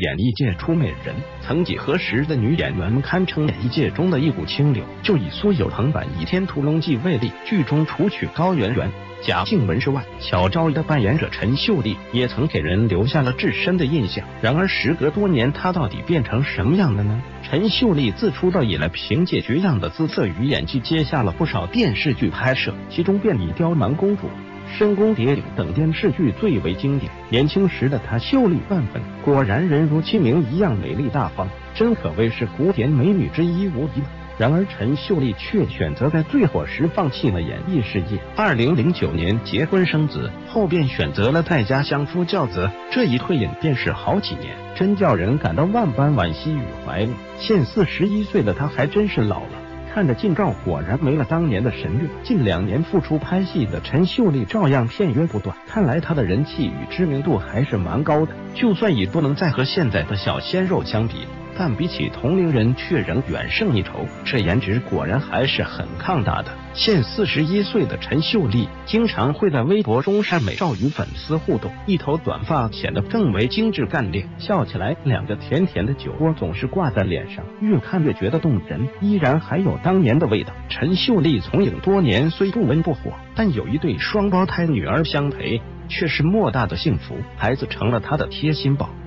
演艺界出美人。曾几何时的女演员们堪称演艺界中的一股清流。就以苏有朋版《倚天屠龙记》为例，剧中除去高圆圆、贾静雯之外，小昭仪的扮演者陈秀丽也曾给人留下了至深的印象。然而时隔多年，她到底变成什么样的呢？陈秀丽自出道以来，凭借绝样的姿色与演技，接下了不少电视剧拍摄，其中便以《刁蛮公主》、深宫谍影等电视剧最为经典。年轻时的她秀丽万分，果然人如其名一样美丽大方，真可谓是古典美女之一无疑了。然而陈秀丽却选择在最火时放弃了演艺事业。2009年结婚生子后，便选择了在家相夫教子，这一退隐便是好几年，真叫人感到万般惋惜与怀念。现41岁的她还真是老了。看着近照，果然没了当年的神韵。近2年复出拍戏的陈秀丽照样片约不断，看来她的人气与知名度还是蛮高的。就算已不能再和现在的小鲜肉相比，但比起同龄人却仍远胜一筹，这颜值果然还是很抗打的。现41岁的陈秀丽经常会在微博中晒美照与粉丝互动，一头短发显得更为精致干练，笑起来2个甜甜的酒窝总是挂在脸上，越看越觉得动人，依然还有当年的味道。陈秀丽从影多年，虽不温不火，但有一对双胞胎女儿相陪，却是莫大的幸福，孩子成了她的贴心宝。